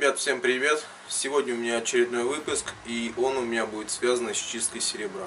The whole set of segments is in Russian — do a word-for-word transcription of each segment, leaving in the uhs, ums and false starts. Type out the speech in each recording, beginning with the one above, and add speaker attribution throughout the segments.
Speaker 1: Ребят, всем привет! Сегодня у меня очередной выпуск, и он у меня будет связан с чисткой серебра.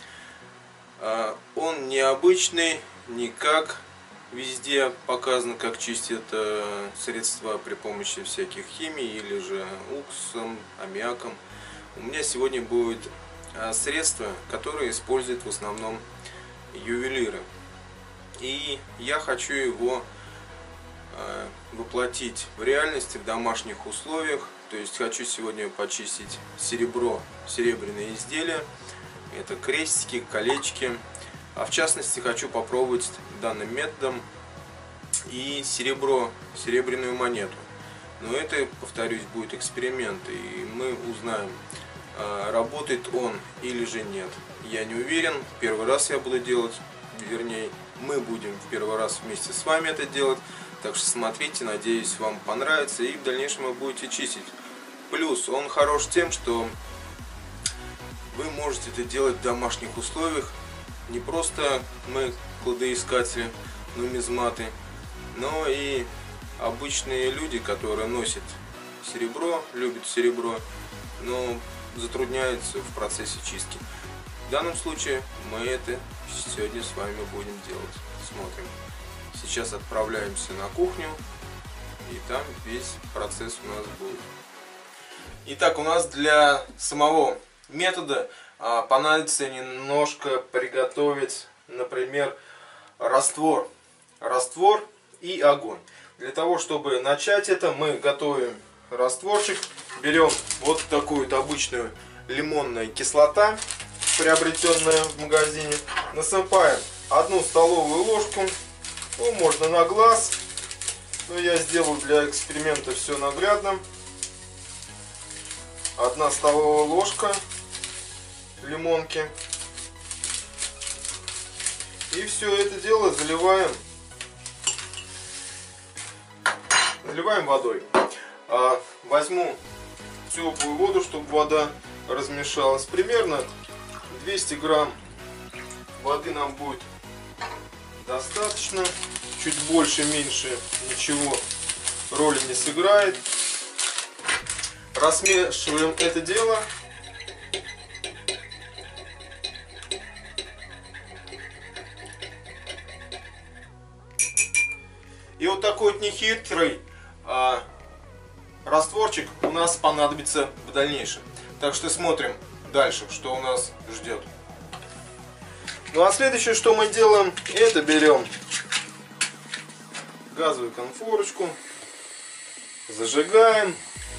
Speaker 1: Он необычный, не как везде показано, как чистят средства при помощи всяких химий или же уксусом, аммиаком. У меня сегодня будет средство, которое используют в основном ювелиры. И я хочу его воплотить в реальности, в домашних условиях. То есть хочу сегодня почистить серебро, серебряные изделия. Это крестики, колечки. А в частности хочу попробовать данным методом и серебро, серебряную монету. Но это, повторюсь, будет эксперимент, и мы узнаем, работает он или же нет. Я не уверен, первый раз я буду делать, вернее, мы будем в первый раз вместе с вами это делать. Так что смотрите, надеюсь, вам понравится, и в дальнейшем вы будете чистить. Плюс он хорош тем, что вы можете это делать в домашних условиях. Не просто мы кладоискатели, нумизматы, но и обычные люди, которые носят серебро, любят серебро, но затрудняются в процессе чистки. В данном случае мы это сегодня с вами будем делать. Смотрим. Сейчас отправляемся на кухню, и там весь процесс у нас будет. Итак, у нас для самого метода а, понадобится немножко приготовить, например, раствор. Раствор и огонь. Для того, чтобы начать это, мы готовим растворчик. Берем вот такую вот обычную лимонную кислота, приобретенная в магазине. Насыпаем одну столовую ложку. Ну, можно на глаз, но я сделаю для эксперимента все наглядно. Одна столовая ложка лимонки. И все это дело заливаем, заливаем водой. А, возьму теплую воду, чтобы вода размешалась. Примерно двести грамм воды нам будет достаточно. Чуть больше, меньше ничего роли не сыграет. Размешиваем это дело. И вот такой вот нехитрый а, растворчик у нас понадобится в дальнейшем. Так что смотрим дальше, что у нас ждет. Ну а следующее, что мы делаем, это берем газовую конфорочку, зажигаем.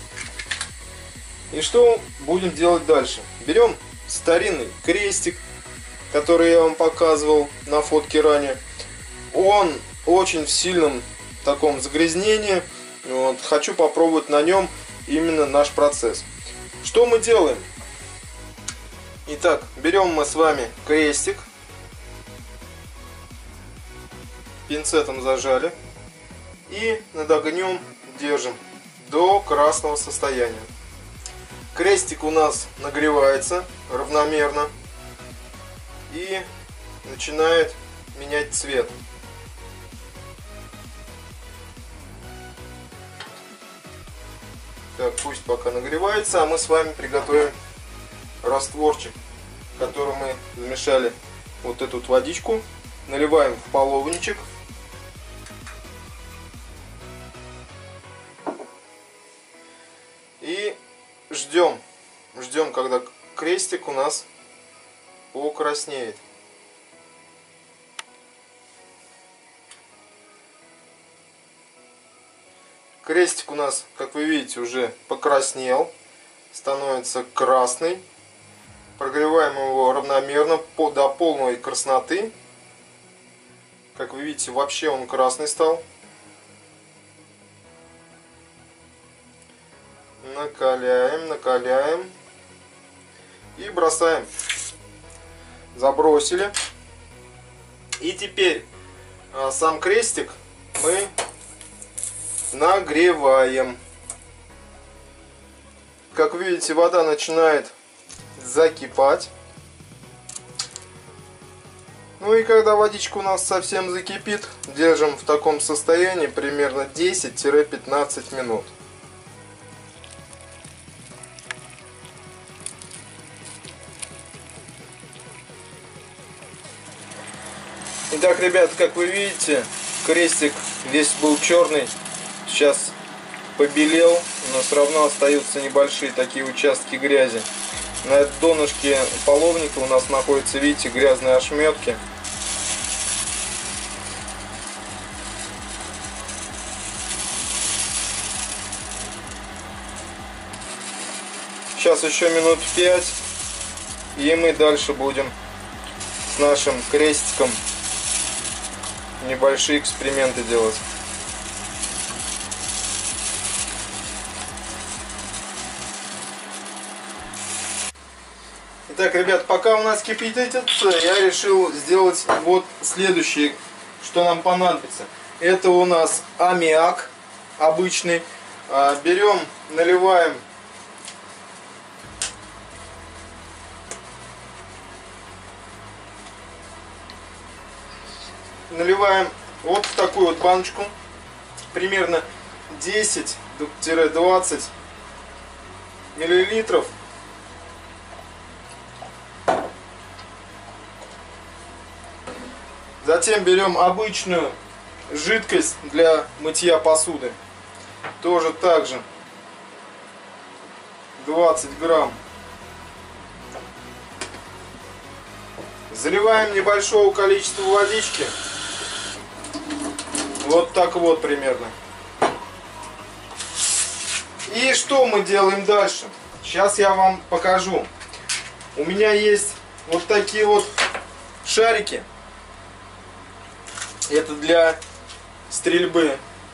Speaker 1: И что будем делать дальше? Берем старинный крестик, который я вам показывал на фотке ранее. Он очень в сильном таком загрязнении. Вот, хочу попробовать на нем именно наш процесс. Что мы делаем? Итак, берем мы с вами крестик. Пинцетом зажали и над огнем держим до красного состояния. Крестик у нас нагревается равномерно и начинает менять цвет. Так, пусть пока нагревается, а мы с вами приготовим растворчик, в котором мы замешали вот эту водичку. Наливаем в половничек. И ждем, ждем, когда крестик у нас покраснеет. Крестик у нас, как вы видите, уже покраснел, становится красный. Прогреваем его равномерно до полной красноты. Как вы видите, вообще он красный стал. Накаляем, накаляем. И бросаем. Забросили. И теперь а, сам крестик мы нагреваем. Как видите, вода начинает закипать. Ну и когда водичка у нас совсем закипит, держим в таком состоянии примерно десять-пятнадцать минут. Итак, ребят, как вы видите, крестик весь был черный, сейчас побелел, но все равно остаются небольшие такие участки грязи. На донышке половника у нас находятся, видите, грязные ошметки. Сейчас еще минут пять, и мы дальше будем с нашим крестиком небольшие эксперименты делать. Итак, ребят, пока у нас кипятится, я решил сделать вот следующее, что нам понадобится. Это у нас аммиак обычный. Берем, наливаем наливаем вот в такую вот баночку, примерно десять-двадцать миллилитров. Затем берем обычную жидкость для мытья посуды, тоже также двадцать грамм. Заливаем небольшого количества водички. Вот так вот примерно. И что мы делаем дальше? Сейчас я вам покажу. У меня есть вот такие вот шарики. Это для стрельбы.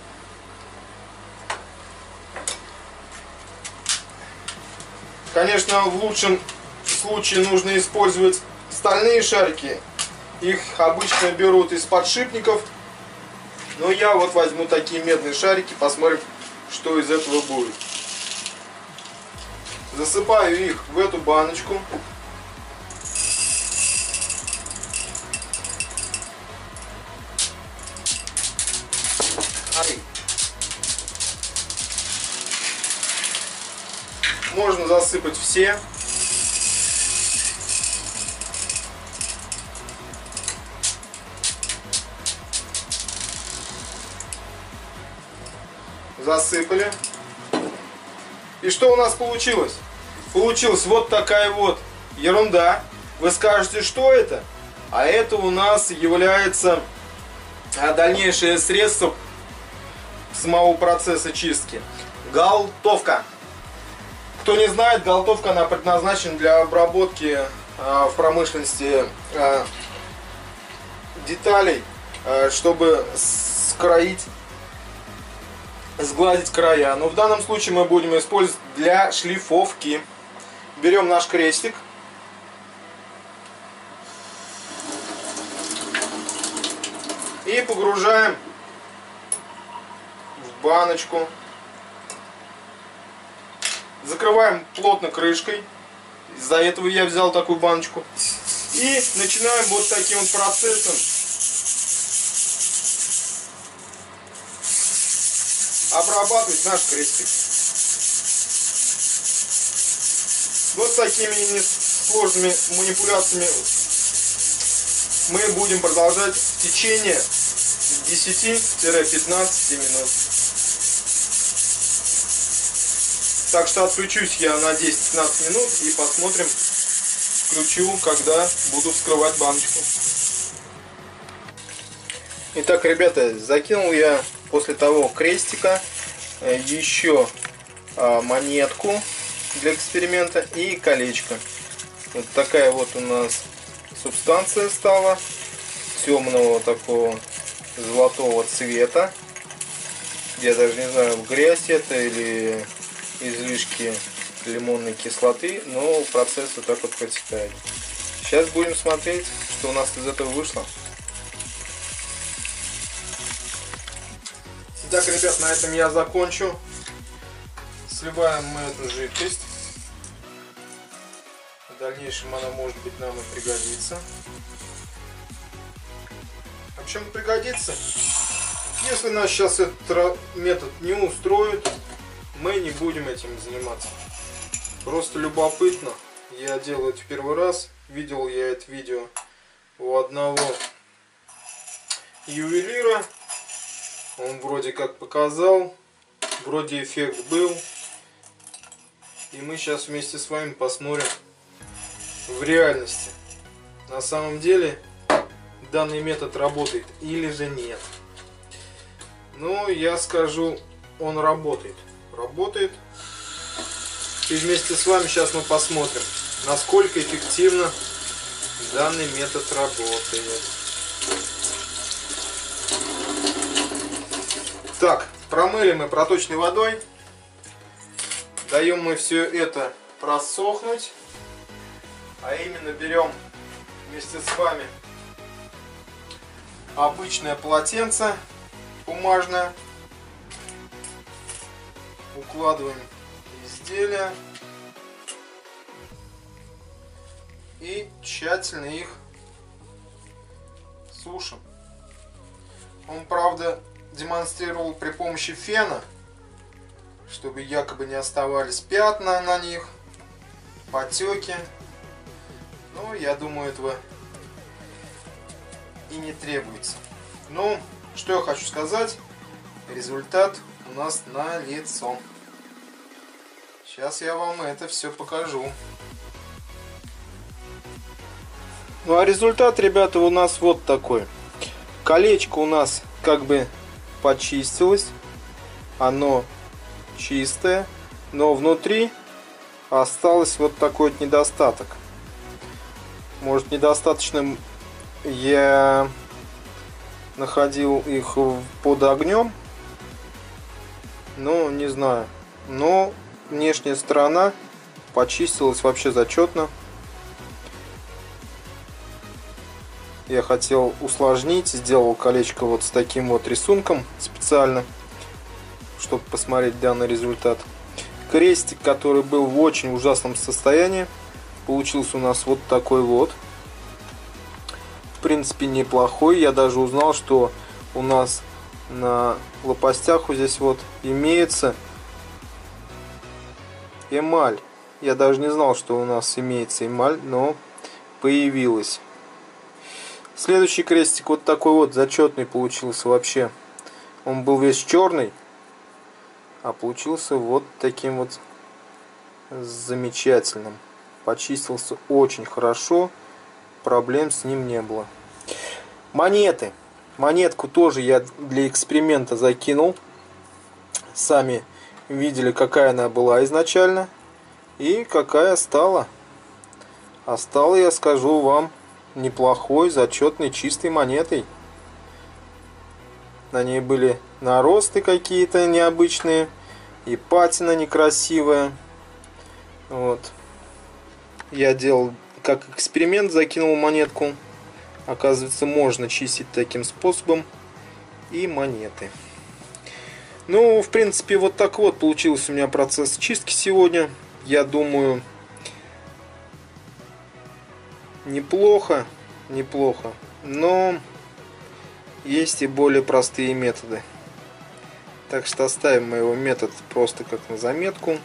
Speaker 1: Конечно, в лучшем случае нужно использовать стальные шарики. Их обычно берут из подшипников. Но я вот возьму такие медные шарики, посмотрим, что из этого будет. Засыпаю их в эту баночку. Можно засыпать все. Засыпали. И что у нас получилось? Получилась вот такая вот ерунда. Вы скажете, что это? А это у нас является дальнейшее средство самого процесса чистки. Галтовка. Кто не знает, галтовка, она предназначена для обработки э, в промышленности э, деталей, э, чтобы скроить, сгладить края. Но в данном случае мы будем использовать для шлифовки. Берем наш крестик. И погружаем в баночку. Закрываем плотно крышкой. Из-за этого я взял такую баночку. И начинаем вот таким вот процессом обрабатывать наш крестик. Вот такими несложными манипуляциями мы будем продолжать в течение десяти-пятнадцати минут. Так что отключусь я на десять-пятнадцать минут и посмотрим, включу, когда буду вскрывать баночку. Итак, ребята, закинул я после того крестика еще монетку для эксперимента и колечко. Вот такая вот у нас субстанция стала, темного такого золотого цвета. Я даже не знаю, грязь это или излишки лимонной кислоты, но процесс вот так вот протекает. Сейчас будем смотреть, что у нас из этого вышло. Итак, ребят, на этом я закончу. Сливаем мы эту жидкость. В дальнейшем она, может быть, нам и пригодится. А в чем пригодится? Если нас сейчас этот метод не устроит, мы не будем этим заниматься. Просто любопытно. Я делаю это в первый раз. Видел я это видео у одного ювелира. Он вроде как показал, вроде эффект был. И мы сейчас вместе с вами посмотрим в реальности, на самом деле данный метод работает или же нет. Ну, я скажу, он работает. Работает. И вместе с вами сейчас мы посмотрим, насколько эффективно данный метод работает. Так, промыли мы проточной водой. Даем мы все это просохнуть. А именно берем вместе с вами обычное полотенце бумажное. Укладываем изделия. И тщательно их сушим. Он, правда, демонстрировал при помощи фена, чтобы якобы не оставались пятна на них, потеки. Ну, я думаю, этого и не требуется. Ну, что я хочу сказать. Результат у нас налицо. Сейчас я вам это все покажу. Ну, а результат, ребята, у нас вот такой. Колечко у нас как бы почистилось. Оно чистое. Но внутри осталось вот такой вот недостаток. Может, недостаточным я находил их под огнем. Ну, не знаю. Но внешняя сторона почистилась вообще зачетно. Я хотел усложнить, сделал колечко вот с таким вот рисунком специально, чтобы посмотреть данный результат. Крестик, который был в очень ужасном состоянии, получился у нас вот такой вот. В принципе, неплохой. Я даже узнал, что у нас на лопастях вот здесь вот имеется эмаль. Я даже не знал, что у нас имеется эмаль, но появилась. Следующий крестик вот такой вот зачетный получился вообще. Он был весь черный, а получился вот таким вот замечательным. Почистился очень хорошо, проблем с ним не было. Монеты. Монетку тоже я для эксперимента закинул. Сами видели, какая она была изначально и какая стала. А стала, я скажу вам, неплохой, зачетной, чистой монетой. На ней были наросты какие-то необычные и патина некрасивая. Вот. Я делал как эксперимент, закинул монетку. Оказывается, можно чистить таким способом и монеты. Ну, в принципе, вот так вот получился у меня процесс чистки сегодня. Я думаю, неплохо, неплохо. Но есть и более простые методы. Так что оставим мы его метод просто как на заметку.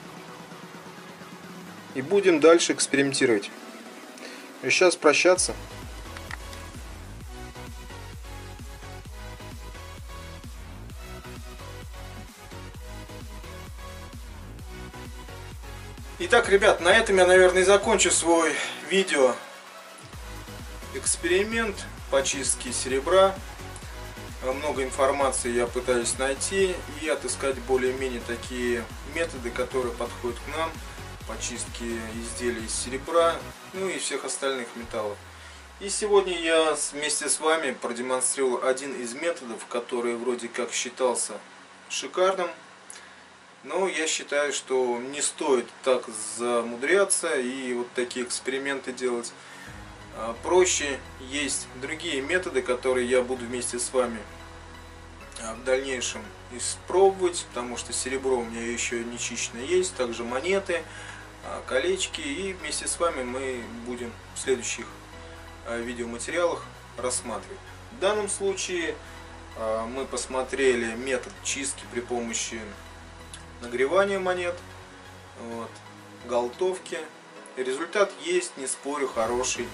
Speaker 1: И будем дальше экспериментировать. И сейчас прощаться. Итак, ребят, на этом я, наверное, и закончу свой видео эксперимент по чистке серебра. Много информации я пытаюсь найти и отыскать более-менее такие методы, которые подходят к нам по чистке изделий из серебра, ну и всех остальных металлов. И сегодня я вместе с вами продемонстрирую один из методов, который вроде как считался шикарным. Но я считаю, что не стоит так замудряться и вот такие эксперименты делать. Проще есть другие методы, которые я буду вместе с вами в дальнейшем испробовать, потому что серебро у меня еще не чищено есть, также монеты, колечки, и вместе с вами мы будем в следующих видеоматериалах рассматривать. В данном случае мы посмотрели метод чистки при помощи нагревания монет, вот, галтовки. Результат есть, не спорю, хороший.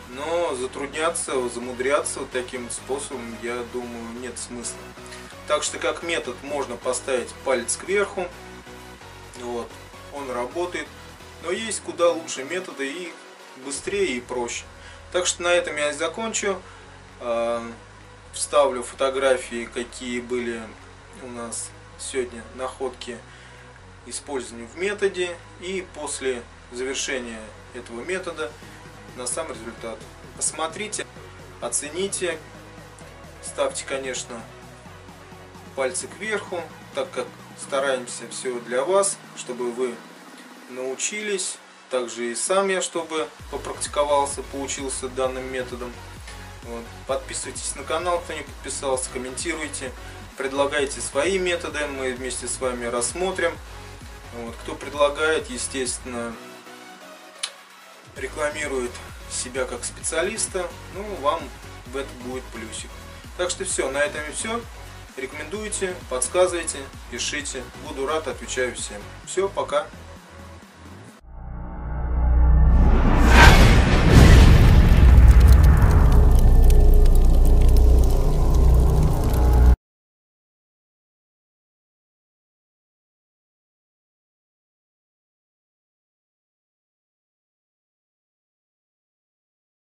Speaker 1: Но затрудняться, замудряться вот таким способом, я думаю, нет смысла. Так что как метод можно поставить палец кверху. Вот, он работает. Но есть куда лучше методы и быстрее и проще. Так что на этом я и закончу. Вставлю фотографии, какие были у нас сегодня находки использования в методе. И после завершения этого метода на сам результат. Посмотрите, оцените. Ставьте, конечно, пальцы кверху, так как стараемся все для вас, чтобы вы научились. Также и сам я, чтобы попрактиковался, поучился данным методом. Вот. Подписывайтесь на канал, кто не подписался, комментируйте, предлагайте свои методы, мы вместе с вами рассмотрим. Вот. Кто предлагает, естественно, рекламирует себя как специалиста, ну, вам в это будет плюсик. Так что все, на этом и все. Рекомендуйте, подсказывайте, пишите. Буду рад, отвечаю всем. Все, пока.